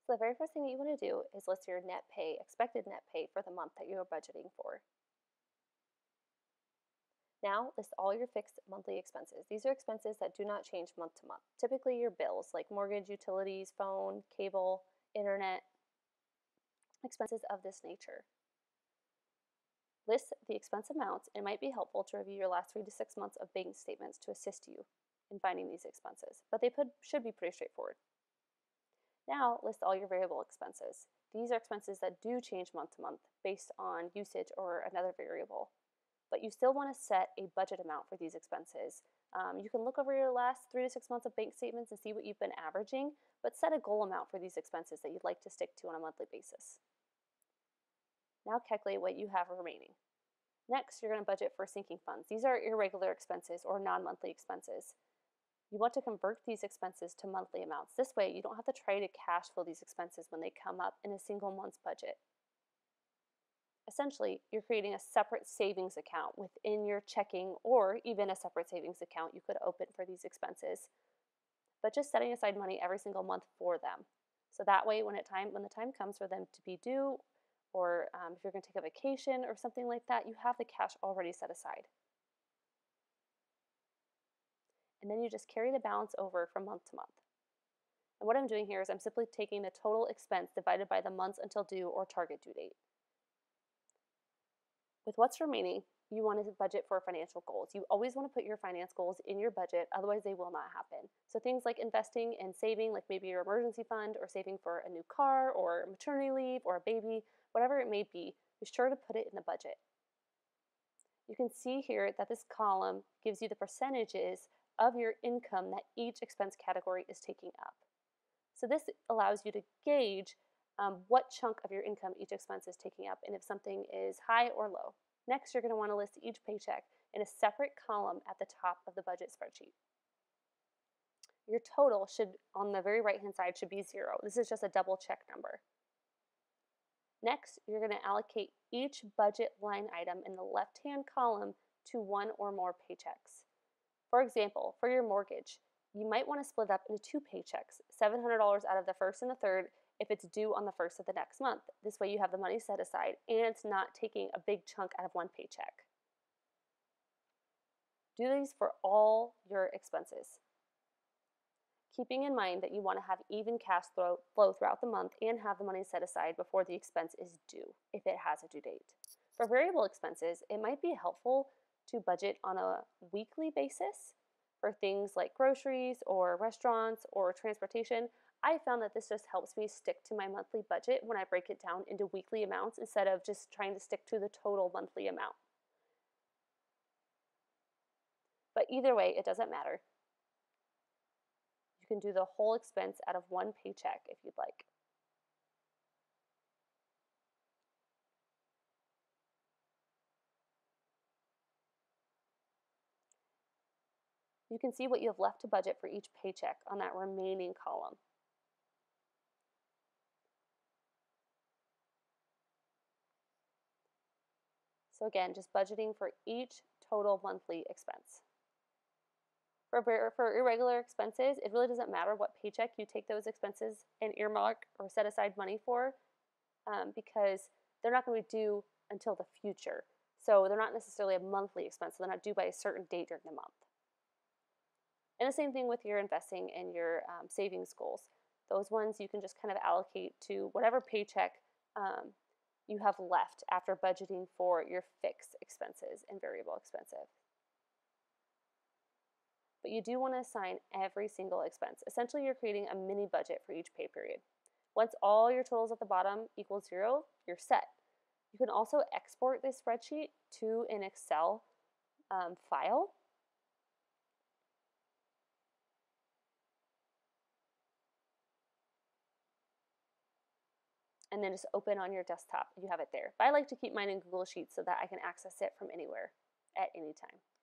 So the very first thing that you want to do is list your net pay, expected net pay for the month that you're budgeting for. Now list all your fixed monthly expenses. These are expenses that do not change month to month. Typically your bills like mortgage, utilities, phone, cable, internet, expenses of this nature. List the expense amounts. It might be helpful to review your last 3 to 6 months of bank statements to assist you in finding these expenses, but they should be pretty straightforward. Now list all your variable expenses. These are expenses that do change month to month based on usage or another variable, but you still want to set a budget amount for these expenses. You can look over your last 3 to 6 months of bank statements and see what you've been averaging, but set a goal amount for these expenses that you'd like to stick to on a monthly basis. Now calculate what you have remaining. Next, you're going to budget for sinking funds. These are irregular expenses or non-monthly expenses. You want to convert these expenses to monthly amounts. This way, you don't have to try to cash flow these expenses when they come up in a single month's budget. Essentially, you're creating a separate savings account within your checking, or even a separate savings account you could open for these expenses, but just setting aside money every single month for them. So that way, when the time comes for them to be due, or if you're going to take a vacation or something like that, you have the cash already set aside. And then you just carry the balance over from month to month. And what I'm doing here is I'm simply taking the total expense divided by the months until due or target due date. With what's remaining, you want to budget for financial goals. You always want to put your finance goals in your budget, otherwise they will not happen. So things like investing and saving, like maybe your emergency fund or saving for a new car or maternity leave or a baby, whatever it may be sure to put it in the budget. You can see here that this column gives you the percentages of your income that each expense category is taking up. So this allows you to gauge what chunk of your income each expense is taking up and if something is high or low. Next, you're going to want to list each paycheck in a separate column at the top of the budget spreadsheet. Your total should, on the very right-hand side, should be 0. This is just a double check number. Next, you're going to allocate each budget line item in the left-hand column to one or more paychecks. For example, for your mortgage, you might want to split up into 2 paychecks, $700 out of the first and the third if it's due on the first of the next month. This way you have the money set aside and it's not taking a big chunk out of one paycheck. Do these for all your expenses, keeping in mind that you want to have even cash flow throughout the month and have the money set aside before the expense is due, if it has a due date. For variable expenses, it might be helpful to budget on a weekly basis for things like groceries or restaurants or transportation. I found that this just helps me stick to my monthly budget when I break it down into weekly amounts instead of just trying to stick to the total monthly amount. But either way, it doesn't matter. You can do the whole expense out of one paycheck if you'd like. You can see what you have left to budget for each paycheck on that remaining column. So again, just budgeting for each total monthly expense. For irregular expenses, it really doesn't matter what paycheck you take those expenses and earmark or set aside money for because they're not going to be due until the future. So they're not necessarily a monthly expense. So they're not due by a certain date during the month. And the same thing with your investing and your savings goals. Those ones you can just kind of allocate to whatever paycheck you have left after budgeting for your fixed expenses and variable expenses. But you do want to assign every single expense. Essentially, you're creating a mini budget for each pay period. Once all your totals at the bottom equal 0, you're set. You can also export this spreadsheet to an Excel file. And then just open on your desktop. You have it there. But I like to keep mine in Google Sheets so that I can access it from anywhere at any time.